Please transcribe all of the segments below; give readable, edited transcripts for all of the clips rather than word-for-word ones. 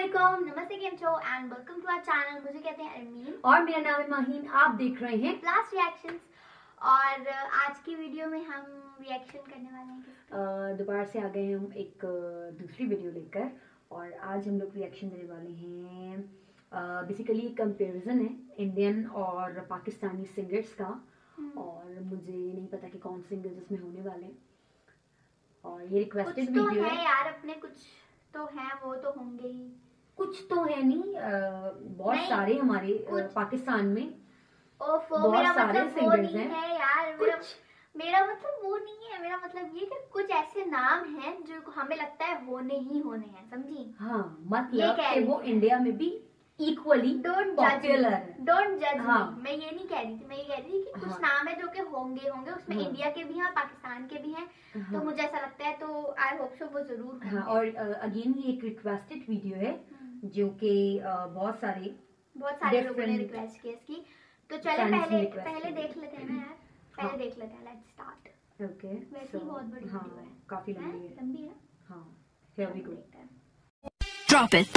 वालेकुम, नमस्ते, केम छो and welcome to our channel. मुझे कहते हैं अरमीन और मेरा नाम है माहीन। आप देख रहे हैं प्लस रिएक्शंस। और आज की वीडियो में हम रिएक्शन करने वाले हैं दोबारा से आ गए हम एक दूसरी वीडियो लेकर। और आज हम लोग रिएक्शन देने वाले हैं। बेसिकली कंपैरिजन है इंडियन और पाकिस्तानी सिंगर्स का। और मुझे नहीं पता कि कौन सिंगर्स इसमें होने वाले हैं। और ये रिक्वेस्टेड वीडियो है यार, अपने कुछ तो हैं, वो तो होंगे ही। कुछ तो है नहीं, बहुत सारे हमारे पाकिस्तान में बहुत सारे सिंगर्स हैं यार। कुछ मेरा मतलब वो नहीं है, मेरा मतलब ये कि कुछ ऐसे नाम हैं जो हमें लगता है होने ही होने हैं, समझी? हाँ, मतलब कि वो इंडिया में भी इक्वली पॉपुलर है। डोंट जज मी। मैं ये नहीं कह रही थी, मैं ये कह रही थी कि कुछ नाम है जो कि होंगे उसमें इंडिया के भी हैं, पाकिस्तान के भी हैं। तो मुझे ऐसा लगता है, तो आई होप सो वो जरूर होंगे। और अगेन ये एक रिक्वेस्टेड वीडियो है जो कि बहुत सारे लोगों ने रिक्वेस्ट की इसकी। तो चले पहले देख लेते हैं ना यार, पहले देख लेते हैं। Let's start. ओके, वैसे ही बहुत बड़ी वीडियो है, काफी लंबी है। हाँ, here we go. Drop it.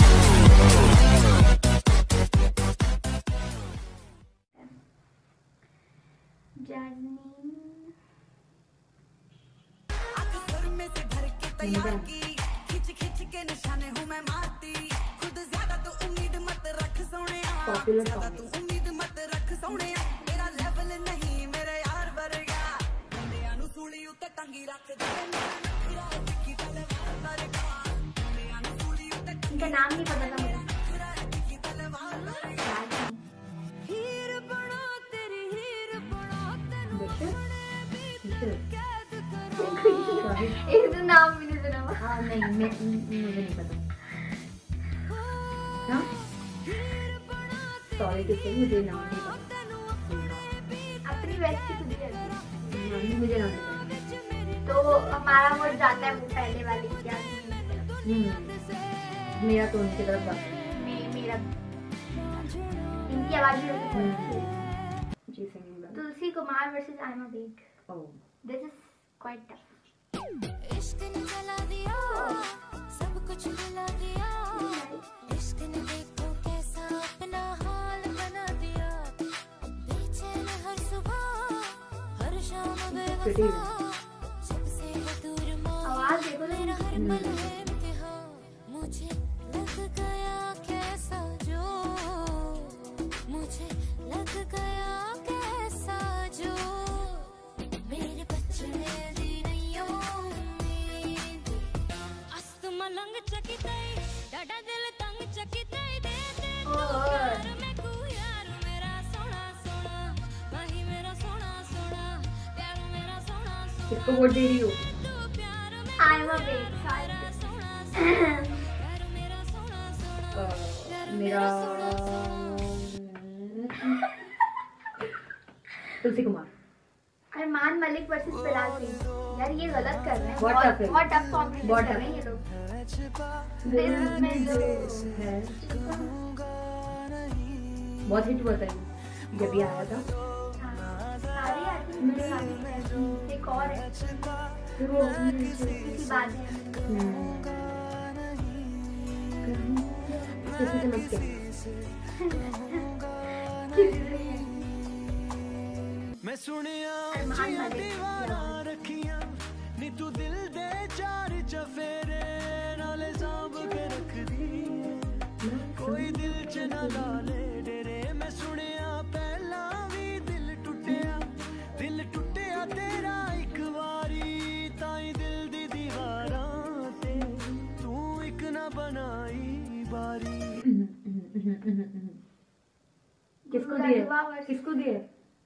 खिच के निशाने हूं मैं मारती, खुद ज्यादा तो उम्मीद मत रख सोनिया, पॉपुलर तू उम्मीद मत रख सोनिया, मेरा लेवल नहीं मेरे यार वर्गा, बंदियां नु सूली उत्ते टंगी रख दे, मेरा दिखी तलवार वर्गा, बंदियां नु सूली उत्ते इनका नाम नहीं पता था मुझे। दिखी तलवार वर्गा, हीर बना तेरी हीर बना तेनू एक तो नाम भी नहीं सुना। हाँ नहीं, मुझे नहीं पता। हाँ सॉरी टू से, मुझे नाम नहीं पता। अपनी वैसी खुद ही रहती है। मुझे नाम नहीं पता। तो हमारा वो जाता है वो पहले वाली क्या मेरा तो उनकी तरफ जाता है। मेरा इनकी आवाज जी singing Tulsi Kumar versus I am a beg. This is quite tough. इश्क ने जला दिया, सब कुछ मिला दिया, इश्क ने देखो कैसा अपना हाल बना दिया, बेचैन हर सुबह हर शाम बेवफा, जब से वो दूर आवाज देखो ना, मेरा हर पल है इम्तिहान, मुझे लग गया कैसा जो, मुझे लग गया कैसा जो, मेरे बच्चे लंग चकितई डाडा दिल तंग चकितई दे दे प्यार में तू यार मेरा सोना सोना, माही मेरा सोना सोना, प्यार मेरा सोना सोना, किसको वोट दे रही हो? I am a beg. प्यार मेरा सोना सोना, मेरा तुलसी कुमार। अरमान मलिक वर्सेस बिलाल सिंह। यार ये गलत कर रहे हैं, बहुत टफ कॉम्पिटिशन कर रहे हैं ये लोग। दिल में जो है बहुत हिट हुआ था जब ये आया था। सारी आती हैं, एक और है फिर वो किसी बात है। किसी से मत मैं सुनिया अरमान मलिक रखियां नी तू दिल दे चार चफेरे नाले सांभ के रख दी, कोई दिल च ना डाले डेरे, मैं सुनिया पहला भी दिल टुटिया तेरा एक वारी, ताई दिल दी दीवारां ते तू एक ना बनाई बारी। किसको दिए?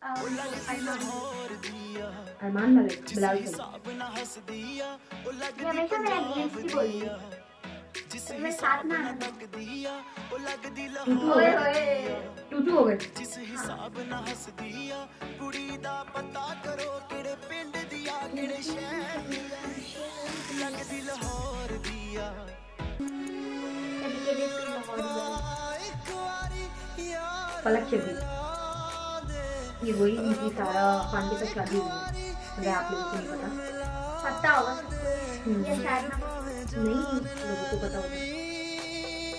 अरमान मलिक, बिलाल सिंह। हमेशा मैं अगेंस्ट ही बोल रही हूँ, मैं साथ ना आना। टूटू हो गए। जिस हिसाब ना हस दिया कुड़ी दा पता करो किड़े पिंड दिया किड़े शहर लगदी लाहौर दिया, पलक शबीर। ये वही इनकी सारा खान के साथ शादी हुई है, अगर आप लोगों को नहीं पता होगा। ये शायद नहीं, लोगों को पता होगा।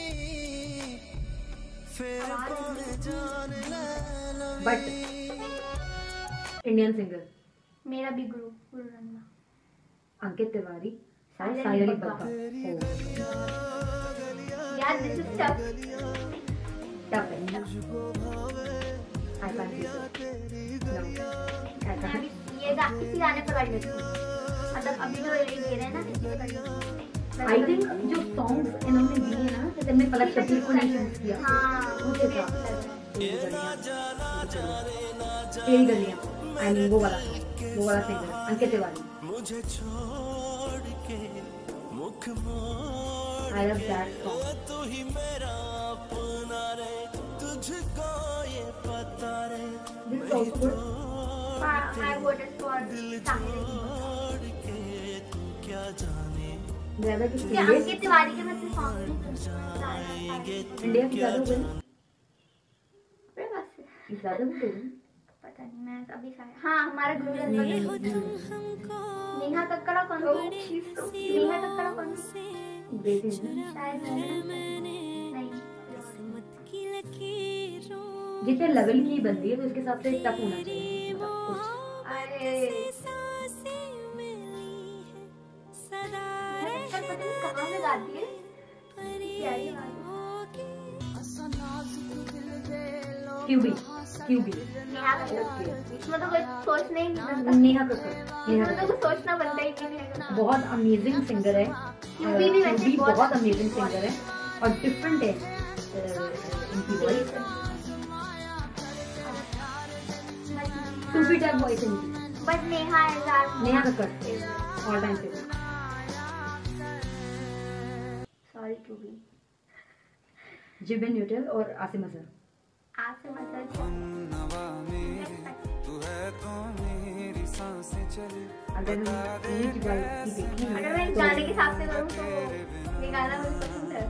बट इंडियन सिंगर मेरा भी गुरु गुरु रंगना। अंकित तिवारी, साहिल साहिल बग्गा। बग्गा। यार दिस इज टफ। टफ है। आई कांट डू ये इसी गाने पर कर लेती हूँ, मतलब अभी जो ये दे रहे हैं ना इसी पे कर लेती हूँ। आई थिंक जो सॉन्ग्स इन्होंने दिए हैं ना, जैसे हमने पलक शबीर को नहीं चूज किया, हाँ मुझे था तेरी गलियां, आई मीन वो वाला सिंगर अंकित तिवारी। मुझे छोड़ के मुख मोड़ आई लव दैट सॉन्ग। तू ही मेरा अपना रे, तुझको ये पता रे, this is also good. I voted for Sahil. के तू क्या जाने ज्यादा किस क्या अंकित तिवारी के मैं सिर्फ सॉन्ग नहीं सुनती। इंडिया की ज्यादा हो गई, अरे बस ज्यादा हो गई। पता नहीं, मैं अभी शायद हाँ हमारा गुरु रंगना। नेहा कक्कड़ कौन सी? नेहा कक्कड़ कौन सी? बेटी है ना, शायद नहीं। जितने लेवल की बनती है तो उसके हिसाब से टफ होना चाहिए कुछ। अरे पता नहीं कहाँ से गाती है, प्यारी आवाज। क्यूबी नेहा कक्कड़। इसमें तो कुछ सोचना ही नहीं बनता। नेहा कक्कड़ इसमें तो कुछ सोचना बनता ही नहीं है। बहुत अमेजिंग सिंगर है। क्यूबी भी वैसे क्यूबी बहुत बहुत अमेजिंग सिंगर है और डिफरेंट है इनकी वॉइस, सुपी टाइप वॉइस है इनकी। But Neha Neha Kakkar all time favourite. Sorry क्यूबी। जिबिन न्यूटन और आसिम अजहर। आसिम अजहर अगर हम एज वाइज की देखें अगर मैं इस गाने के हिसाब से करूँ तो ये गाना मुझे पसंद है।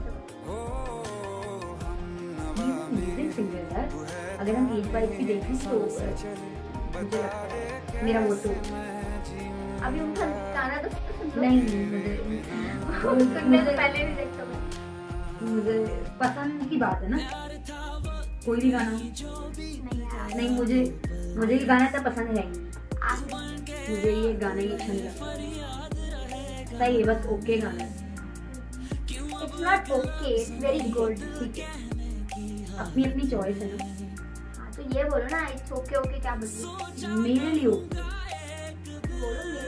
म्यूजिक सिंगर है। अगर हम एज वाइज की देखें तो मुझे लगता है मेरा वो तो अभी उनका गाना तो नहीं सुनने से पहले भी देखता हूँ। मुझे पसंद की बात है ना, कोई भी गाना नहीं, मुझे ये गाना इतना पसंद है नहीं। मुझे ये गाना ही अच्छा नहीं लगता। सही है, बस ओके गाना है। It's not okay, it's very good. ठीक है, अपनी अपनी चॉइस है ना। हाँ तो ये बोलो ना, इट्स ओके ओके क्या बोलूँ? मेरे लिए ओके। बोलो मेरे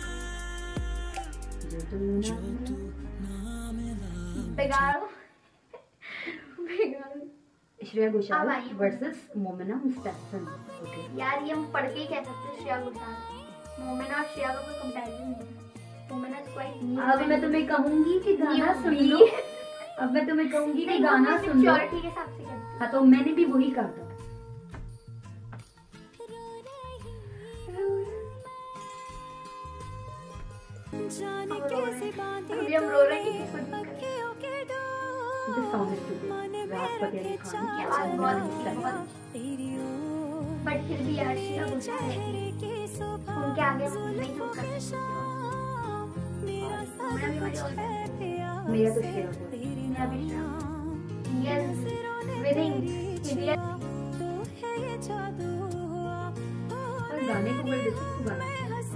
बिगाड़ो बिगाड़ो। श्रेया अब घोषाल आइए। वर्सेस मोमिना मुस्तफा। ओके, यार ये हम पढ़ के ही कह सकते हैं श्रेया घोषाल। मोमिना और श्रेया का कोई कंपैरिजन नहीं है। मोमिना इज क्वाइट अब मैं तुम्हें कहूंगी कि गाना सुन लो। अब मैं तुम्हें कहूंगी कि गाना सुन लो। मैच्योरिटी के हिसाब से कहते हाँ तो मैंने भी वही कहा था। अभी हम रो रहे हैं कि खुद This song is too good. राहत फतेह अली खान की आवाज बहुत बट फिर भी यार श्रेया घोषाल है, उनके आगे हम नहीं झुक सकते। मोमिना भी हमारी और है। मेरा तो श्रेया घोषाल। मेरा भी श्रेया। Indian winning Indian. और गाने को बोल देती हूँ गाना।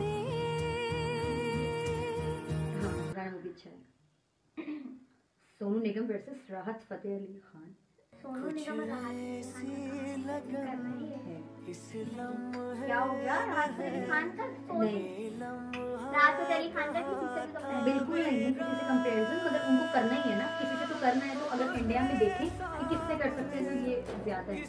हाँ गाना वो भी अच्छा है। सोनू निगम वर्सेस राहत फतेह अली खान। सोनू निगम और राहत करना ही है। क्या हो गया राहत फतेह अली खान का? नहीं राहत फतेह अली खान का किसी से भी कंपेयर? बिल्कुल नहीं है किसी से कंपैरिजन, मगर उनको करना ही है ना, किसी से तो करना है। तो अगर इंडिया में देखें कि किससे कर सकते हैं तो ये ज्यादा है।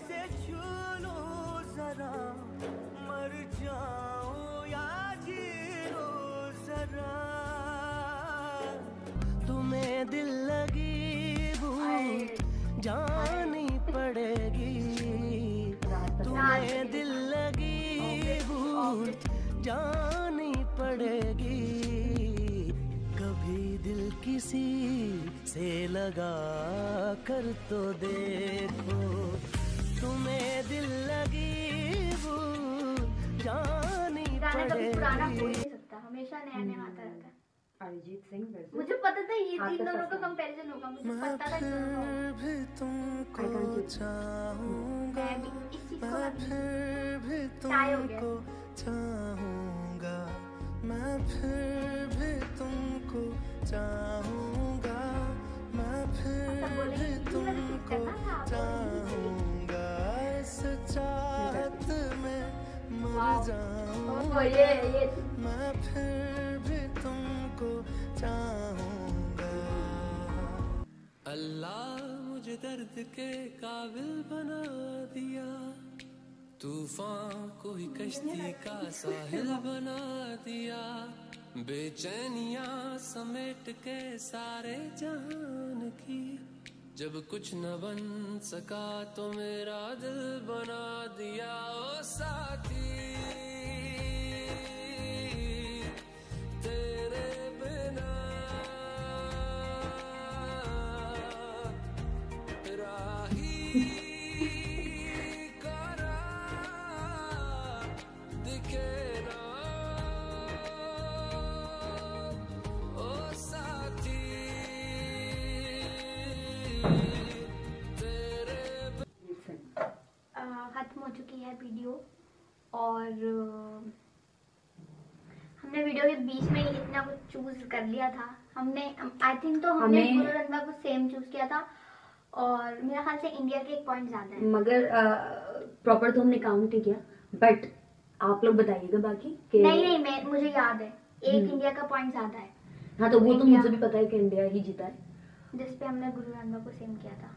तुम्हें दिल लगी भूल जानी पड़ेगी, तुम्हें दिल लगी भूल जानी पड़ेगी। कभी दिल किसी से लगा कर तो देखो, तुम्हें दिल लगी भूल जानी गाना कभी पुराना हो ही पड़ेगी। नहीं सकता, हमेशा नया नया आता रहता है। अरिजीत सिंह वर्सेस मुझे पता था ये हाँ, तीन तो दोनों का पसंद। कंपैरिजन होगा, मुझे पता था कि दोनों का होगा। भी तुमको चाहूंगा। मैं फिर भी चाय हो गया। तुमको चाहूंगा, मैं फिर भी तुमको चाहूंगा, मैं फिर भी तुमको चाहूंगा, इस चाहत में मर जाऊंगा, ये मैं फिर भी तुमको चाहूंगा। अल्लाह मुझे दर्द के काबिल बना दिया, तूफान को ही कश्ती का साहिल बना दिया, बेचैनियां समेट के सारे जहान की, जब कुछ न बन सका तो मेरा दिल बना दिया। ओ साथी तेरे बिना राही करा दिखे ना, ओ साथी तेरे खत्म हो चुकी है वीडियो और हमने वीडियो के बीच में ही इतना कुछ चूज कर लिया था। हमने आई थिंक तो हमने गुरु रंधा को सेम चूज किया था और मेरा ख्याल से इंडिया के एक पॉइंट ज्यादा है, मगर प्रॉपर तो हमने काउंट नहीं किया, बट आप लोग बताइएगा बाकी कि नहीं मैं मुझे याद है एक इंडिया का पॉइंट ज्यादा है। हाँ तो वो तो मुझे भी पता है कि इंडिया ही जीता है, जिसपे हमने गुरु रंधा को सेम किया था।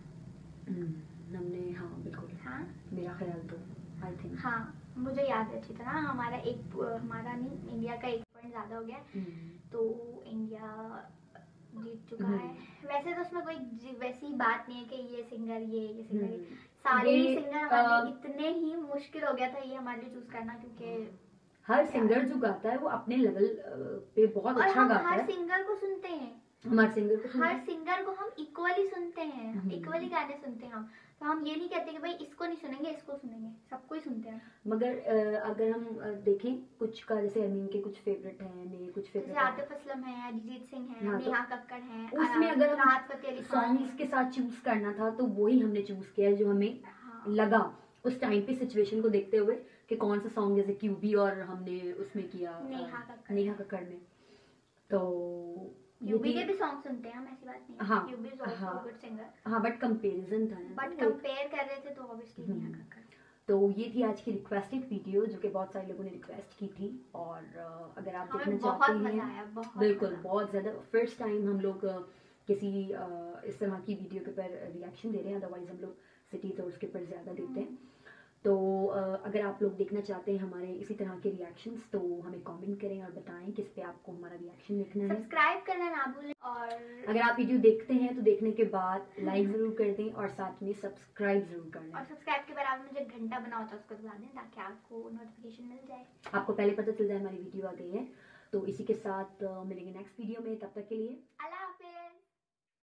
हमने हाँ बिल्कुल, हाँ मेरा ख्याल तो आई थिंक हाँ मुझे याद है अच्छी तरह। हमारा नहीं इंडिया का एक पॉइंट ज्यादा हो गया, तो इंडिया जीत चुका है। वैसे तो उसमें कोई वैसी बात नहीं है कि ये सिंगर ये सिंगर ये सारे ही सिंगर हमारे लिए इतने ही मुश्किल हो गया था ये हमारे लिए चूज करना, क्योंकि हर सिंगर जो गाता है वो अपने लेवल पे बहुत और अच्छा हम गाता हर है। सिंगर को सुनते हैं, हमारे सिंगर को सुनते हर हैं। सिंगर को हम इक्वली सुनते हैं, इक्वली गाने सुनते हैं हम। तो हम ये नहीं कहते कि भाई इसको नहीं सुनेंगे इसको सुनेंगे, सबको ही सुनते हैं। मगर अगर हम देखें कुछ का, जैसे अरमीन के कुछ फेवरेट हैं, मेरे कुछ जैसे फेवरेट हैं, आतिफ असलम है, अरिजीत सिंह है, हाँ, तो नेहा कक्कड़ है, उसमें अगर हम राहत फतेह अली खान सॉन्ग्स है। के साथ चूज करना था तो वही हमने चूज किया जो हमें हाँ। लगा उस टाइम पे सिचुएशन को देखते हुए कि कौन सा सॉन्ग, जैसे क्यूबी और हमने उसमें किया नेहा कक्कड़ में, तो क्यूबी के भी सॉन्ग सुनते हैं हम, ऐसी बात नहीं है। हाँ, क्यूबी is also a good singer, हाँ बट कंपैरिजन था ना, बट कंपेयर कर रहे थे तो ऑब्वियसली नेहा कक्कड़। तो ये थी आज की रिक्वेस्टेड वीडियो जो कि बहुत सारे लोगों ने रिक्वेस्ट की थी, और अगर आप देखना हमें चाहते बहुत मजा हैं आया, बहुत बिल्कुल मजा। बहुत ज़्यादा, फर्स्ट टाइम हम लोग किसी इस तरह की वीडियो के ऊपर रिएक्शन दे रहे हैं, अदरवाइज हम लोग सिटीज और उसके ऊपर ज़्यादा देते हैं। तो अगर आप लोग देखना चाहते हैं हमारे इसी तरह के रिएक्शंस तो हमें कमेंट करें और बताएं किस पे आपको हमारा रिएक्शन देखना है। सब्सक्राइब करना ना भूलें, और अगर आप वीडियो देखते हैं तो देखने के बाद लाइक ज़रूर कर दें और साथ में सब्सक्राइब ज़रूर कर और लें। सब्सक्राइब के बराबर में जो घंटा बना होता है उसको दबा दें ताकि आपको नोटिफिकेशन मिल जाए, आपको पहले पता चल जाए हमारी वीडियो आ गई है। तो इसी के साथ मिलेंगे नेक्स्ट वीडियो में, तब तक के लिए अल्लाह हाफ़िज़।